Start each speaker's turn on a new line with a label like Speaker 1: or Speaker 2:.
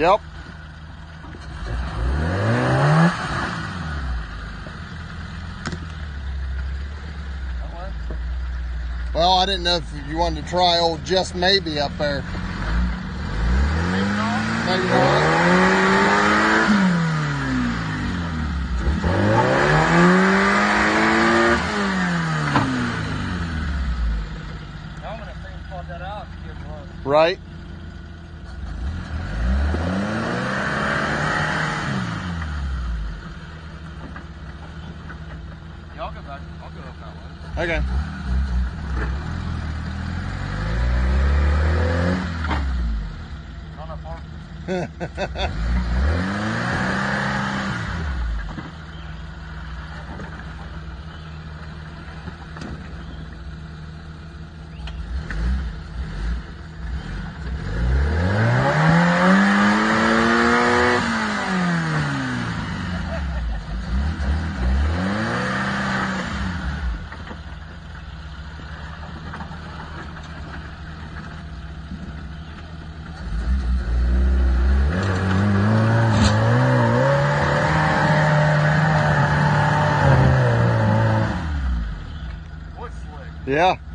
Speaker 1: Yep. Well, I didn't know if you wanted to try old Just Maybe up there. Maybe not. Right.
Speaker 2: Yeah, I'll go back. I'll go up that way.
Speaker 1: Okay.
Speaker 2: Not that far.
Speaker 1: Yeah.